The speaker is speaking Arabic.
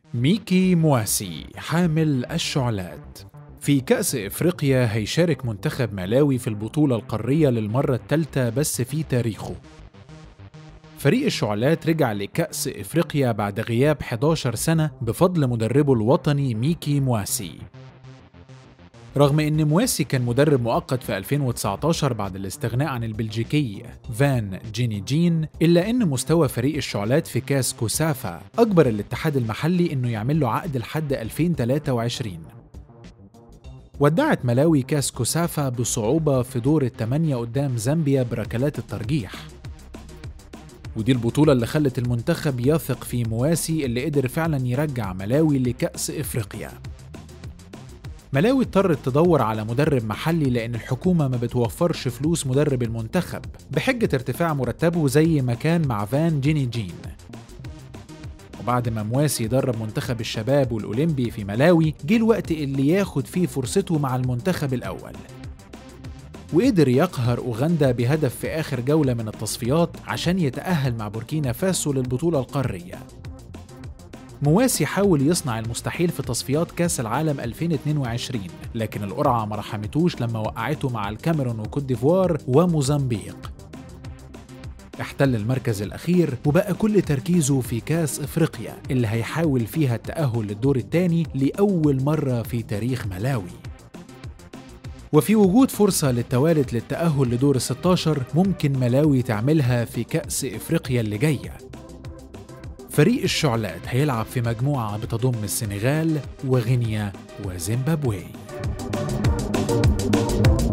ميكي مواسي حامل الشعلات. في كأس إفريقيا هيشارك منتخب مالاوي في البطولة القارية للمرة الثالثة بس في تاريخه. فريق الشعلات رجع لكأس إفريقيا بعد غياب 11 سنة بفضل مدربه الوطني ميكي مواسي. رغم إن مواسي كان مدرب مؤقت في 2019 بعد الاستغناء عن البلجيكي فان جينيجين، إلا إن مستوى فريق الشعلات في كاس كوسافا أجبر الاتحاد المحلي إنه يعمل له عقد لحد 2023. ودعت ملاوي كاس كوسافا بصعوبة في دور الثمانية قدام زامبيا بركلات الترجيح، ودي البطولة اللي خلت المنتخب يثق في مواسي اللي قدر فعلا يرجع ملاوي لكأس إفريقيا. ملاوي اضطرت تدور على مدرب محلي لأن الحكومة ما بتوفرش فلوس مدرب المنتخب بحجة ارتفاع مرتبه زي ما كان مع فان جينيجين. وبعد ما مواسي درب منتخب الشباب والأولمبي في ملاوي، جه الوقت اللي ياخد فيه فرصته مع المنتخب الأول، وقدر يقهر أوغندا بهدف في آخر جولة من التصفيات عشان يتأهل مع بوركينا فاسو للبطولة القارية. مواسي حاول يصنع المستحيل في تصفيات كاس العالم 2022، لكن القرعة ما رحمتوش لما وقعته مع الكاميرون وكوت ديفوار وموزمبيق. احتل المركز الأخير وبقى كل تركيزه في كاس إفريقيا اللي هيحاول فيها التأهل للدور الثاني لأول مرة في تاريخ ملاوي. وفي وجود فرصة للتوالت للتأهل لدور 16 ممكن ملاوي تعملها في كأس إفريقيا اللي جاية. فريق الشعلات هيلعب في مجموعة بتضم السنغال وغينيا وزيمبابوي.